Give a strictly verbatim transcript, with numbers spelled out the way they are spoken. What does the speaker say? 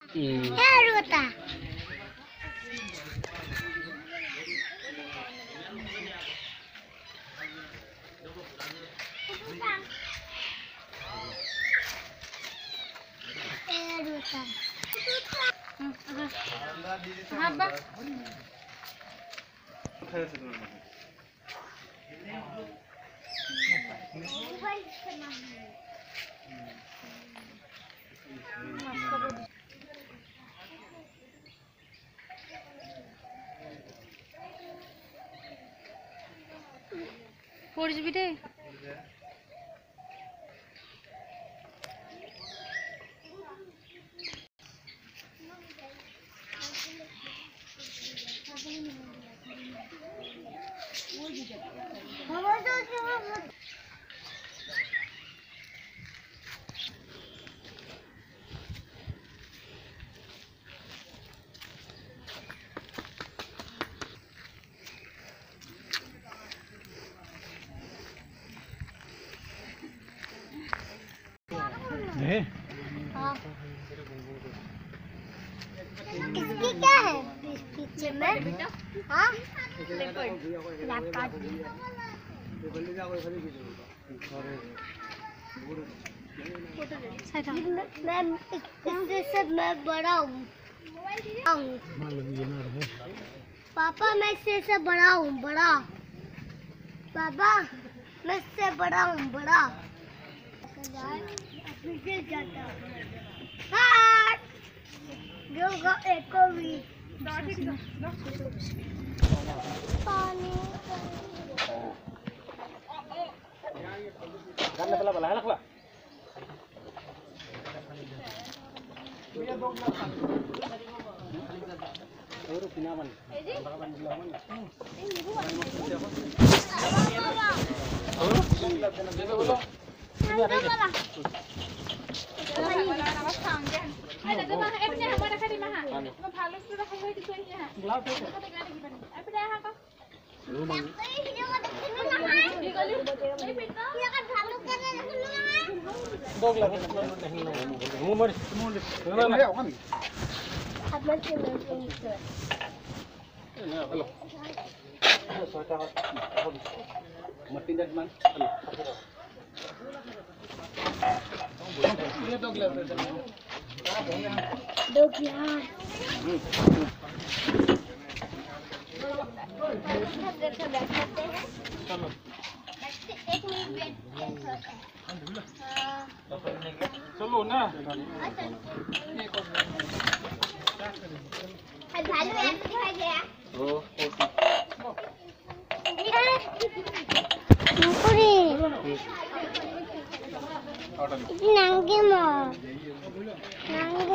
क्या रोता हाँ बा পড়ে যাবি রে हाँ। इसकी क्या है पीछे में हाँ मैं इससे से मैं बड़ा हूँ पापा मैं इससे से बड़ा हूँ बड़ा पापा मैं इससे बड़ा हूँ बड़ा एक भी पानी दो गिलास चलो ना नंगे माँ नंगे